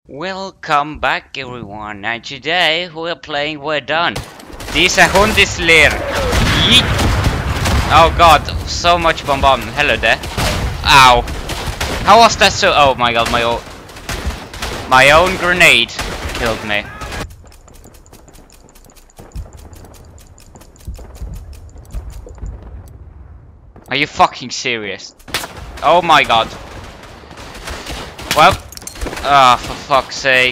Welcome back everyone, and today we're playing Verdun. Diese Hundesleer. Yeet. Oh god, so much bombardment. Hello there. Ow. How was that so? Oh my god, my own grenade killed me. Are you fucking serious? Oh my god. Well, for fuck's sake.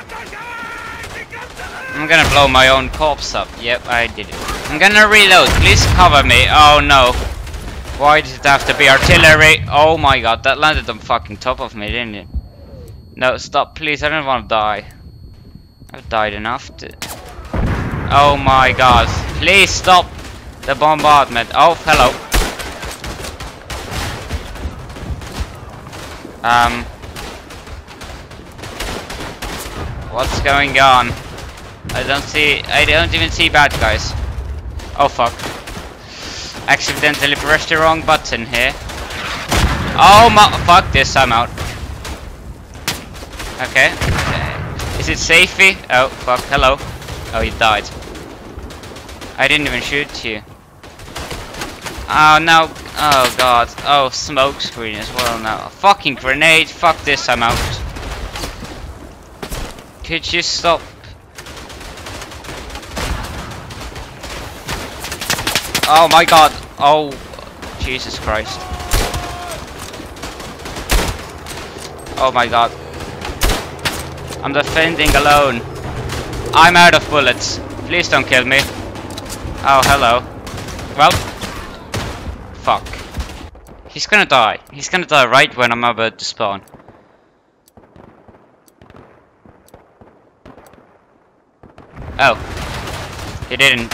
I'm gonna blow my own corpse up. Yep, I did it. I'm gonna reload. Please cover me. Oh no. Why did it have to be artillery? Oh my god, that landed on fucking top of me, didn't it? No, stop, please. I don't want to die. I've died enough to... Oh my god. Please stop the bombardment. Oh, hello. What's going on? I don't even see bad guys. Oh fuck. Accidentally pressed the wrong button here. Oh my, fuck this, I'm out. Okay. Is it safety? Oh fuck, hello. Oh, you died. I didn't even shoot you. Oh no, oh god. Oh, smoke screen as well now. Fucking grenade, fuck this, I'm out. Could you stop? Oh my god. Oh, Jesus Christ. Oh my god. I'm defending alone. I'm out of bullets. Please don't kill me. Oh, hello. Well. Fuck. He's gonna die. He's gonna die right when I'm about to spawn. Oh. He didn't.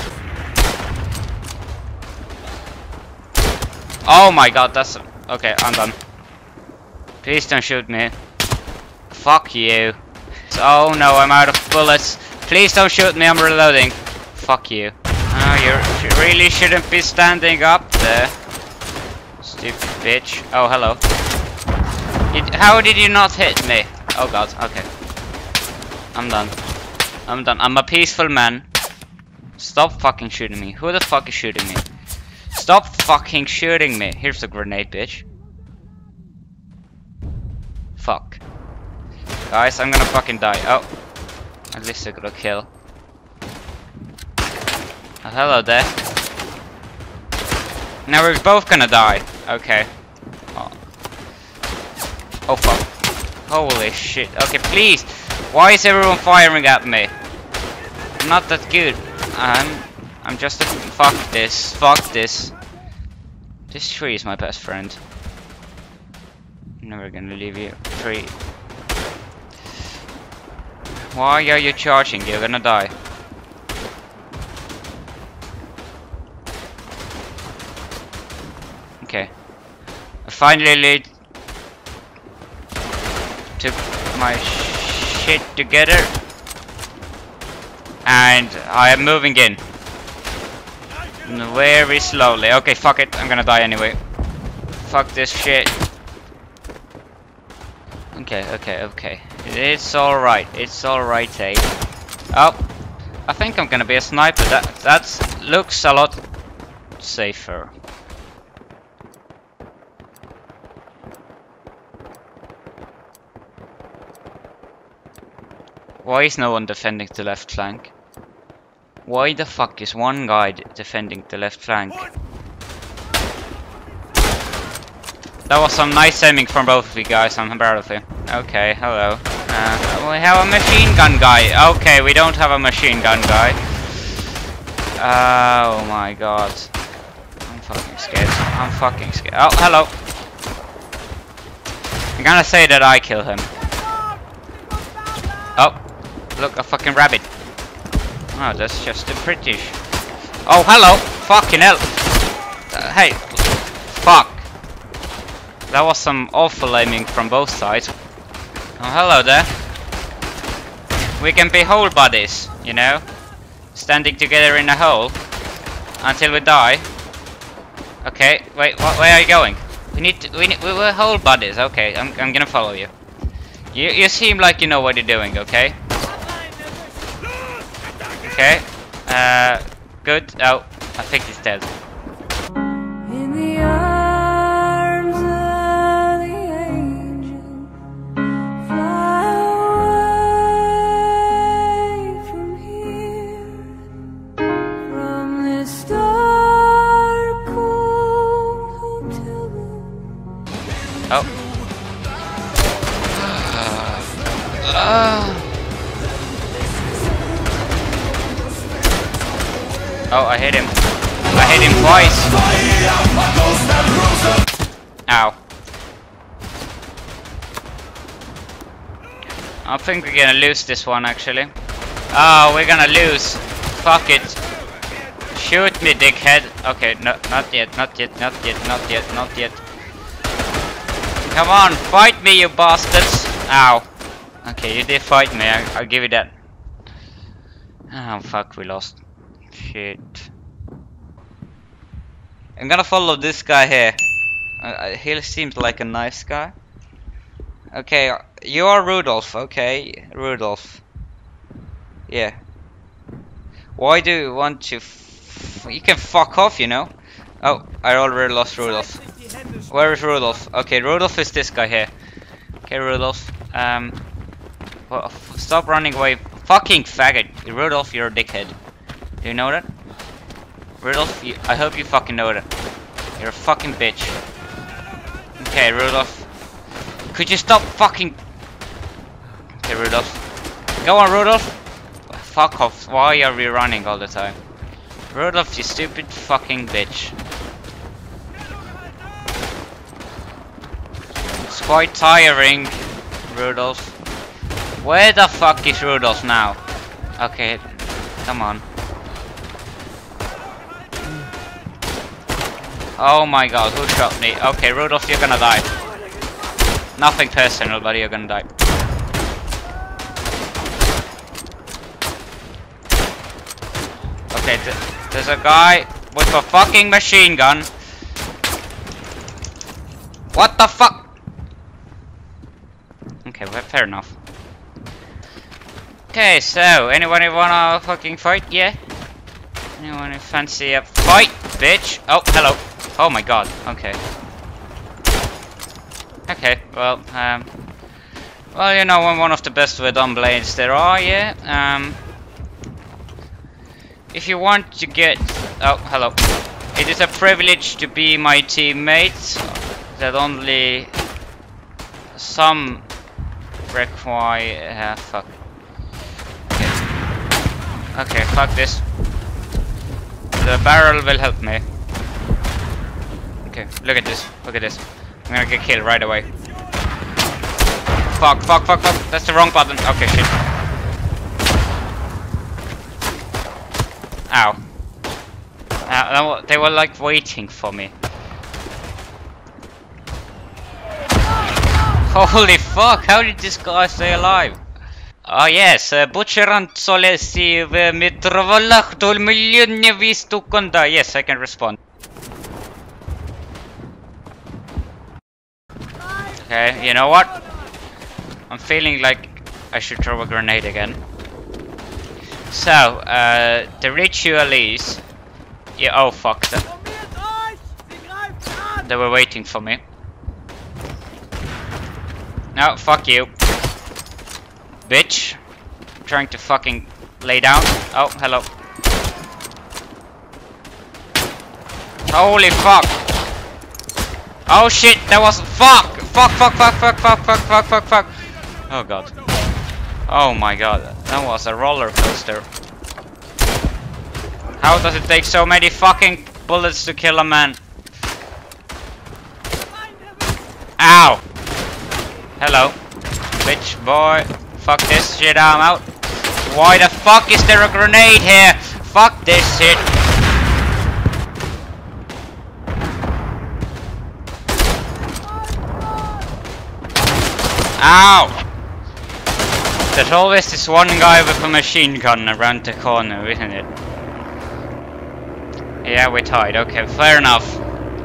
Oh my god, that's... Okay, I'm done. Please don't shoot me. Fuck you. Oh no, I'm out of bullets. Please don't shoot me, I'm reloading. Fuck you. Oh, you really shouldn't be standing up there. Stupid bitch. Oh, hello. How did you not hit me? Oh god, okay. I'm done. I'm done. I'm a peaceful man. Stop fucking shooting me. Who the fuck is shooting me? Stop fucking shooting me. Here's a grenade, bitch. Fuck. Guys, I'm gonna fucking die. Oh. At least I got a kill. Oh, hello there. Now we're both gonna die. Okay. Oh fuck. Holy shit. Okay, please. Why is everyone firing at me? I'm not that good. I'm just a... Fuck this. Fuck this. This tree is my best friend. I'm never gonna leave you. Tree. Why are you charging? You're gonna die. Okay. I finally took my shit together. And I am moving in. Very slowly. Okay, fuck it. I'm gonna die anyway. Fuck this shit. Okay. It's alright. It's alright, eh? Oh. I think I'm gonna be a sniper. That looks a lot safer. Why is no one defending the left flank? Why the fuck is one guy defending the left flank? That was some nice aiming from both of you guys, I'm proud of you. Okay, hello. We have a machine gun guy. Okay, we don't have a machine gun guy. Oh my god. I'm fucking scared. I'm fucking scared. Oh, hello. I'm gonna say that I kill him. Oh, look, a fucking rabbit. Oh, that's just the British. Oh, hello! Fucking hell! Hey! Fuck! That was some awful aiming from both sides. Oh, hello there. We can be whole buddies, you know? Standing together in a hole. Until we die. Okay, wait, where are you going? We're whole buddies, okay, I'm gonna follow you. You seem like you know what you're doing, okay? Okay. Good. Oh, I think he's dead. In the arms of the angel, fly away from here, from this dark, cold hotel room. Oh. Oh, I hit him. I hit him twice. Ow. I think we're gonna lose this one actually. Oh, we're gonna lose. Fuck it. Shoot me, dickhead. Okay, no, not yet, not yet, not yet, not yet, not yet. Come on, fight me, you bastards. Ow. Okay, you did fight me, I'll give you that. Oh, fuck, we lost. Shit. I'm gonna follow this guy here. He seems like a nice guy. Okay, you are Rudolph. Okay, Rudolph. Yeah. Why do you want to? You can fuck off, you know. Oh, I already lost Rudolph. Where is Rudolph? Okay, Rudolph is this guy here. Okay, Rudolph. Well, stop running away, fucking faggot. Rudolph, you're a dickhead. Do you know that? Rudolph, I hope you fucking know that. You're a fucking bitch. Okay, Rudolph. Could you stop fucking... Okay, Rudolph. Go on, Rudolph. Fuck off. Why are we running all the time? Rudolph, you stupid fucking bitch. It's quite tiring, Rudolph. Where the fuck is Rudolph now? Okay, come on. Oh my god, who shot me? Okay, Rudolph, you're gonna die. Nothing personal, but you're gonna die. Okay, there's a guy with a fucking machine gun. What the fuck? Okay, well, fair enough. Okay, so, anyone wanna fucking fight? Yeah? Anyone fancy a fight, bitch? Oh, hello. Oh my god, okay. Okay, well, well, you know, I'm one of the best verdun blades there are, yeah? If you want to get... Oh, hello. It is a privilege to be my teammate, that only some require... fuck. Okay, fuck this. The barrel will help me. Okay, look at this. Look at this. I'm gonna get killed right away. Fuck, fuck, fuck, fuck. That's the wrong button. Okay, shit. Ow. They were like waiting for me. Holy fuck, how did this guy stay alive? Oh yes, Butcherant Solesi Mitrovallachtul Millionnevistukunda. Yes, I can respond. Okay, you know what? I'm feeling like I should throw a grenade again. So, the ritual is... Yeah, oh fuck that. They were waiting for me. No, fuck you. Bitch. I'm trying to fucking lay down. Oh, hello. Holy fuck. Oh shit, that was... Fuck! Fuck, fuck, fuck, fuck, fuck, fuck, fuck, fuck, fuck. Oh god. Oh my god, that was a roller coaster. How does it take so many fucking bullets to kill a man? Ow! Hello. Bitch, boy. Fuck this shit, I'm out. Why the fuck is there a grenade here? Fuck this shit. Ow! There's always this one guy with a machine gun around the corner, isn't it? Yeah, we're tied. Okay, fair enough.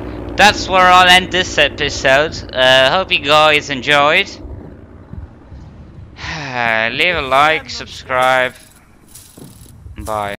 That's where I'll end this episode. Hope you guys enjoyed. Leave a like, subscribe. Bye.